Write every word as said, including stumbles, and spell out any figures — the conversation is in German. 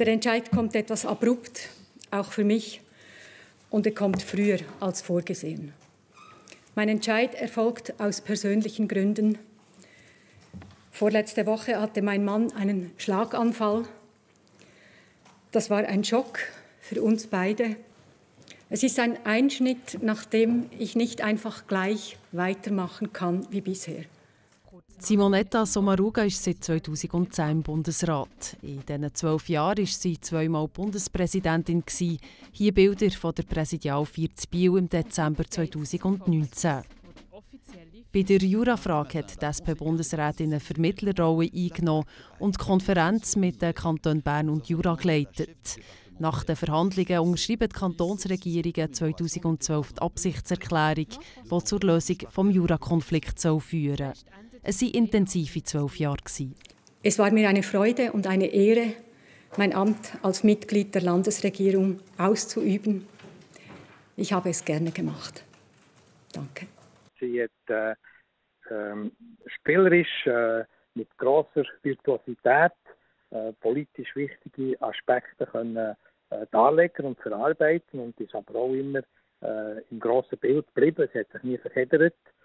Der Entscheid kommt etwas abrupt, auch für mich, und er kommt früher als vorgesehen. Mein Entscheid erfolgt aus persönlichen Gründen. Vorletzte Woche hatte mein Mann einen Schlaganfall. Das war ein Schock für uns beide. Es ist ein Einschnitt, nach dem ich nicht einfach gleich weitermachen kann wie bisher. Simonetta Sommaruga ist seit zweitausendzehn im Bundesrat. In diesen zwölf Jahren war sie zweimal Bundespräsidentin. Hier Bilder von der Präsidialfeier in Biel im Dezember zweitausendneunzehn. Bei der Jurafrage hat die S P-Bundesrätin eine Vermittlerrolle eingenommen und die Konferenz mit den Kantonen Bern und Jura geleitet. Nach den Verhandlungen unterschreiben die Kantonsregierungen zweitausendzwölf die Absichtserklärung, die zur Lösung des Jurakonflikts führen soll. Es waren intensive zwölf Jahre. Es war mir eine Freude und eine Ehre, mein Amt als Mitglied der Landesregierung auszuüben. Ich habe es gerne gemacht. Danke. Sie hat äh, äh, spielerisch äh, mit grosser Virtuosität äh, politisch wichtige Aspekte können, äh, darlegen und verarbeiten und ist aber auch immer äh, im grossen Bild geblieben. Sie hat sich nie verheddert.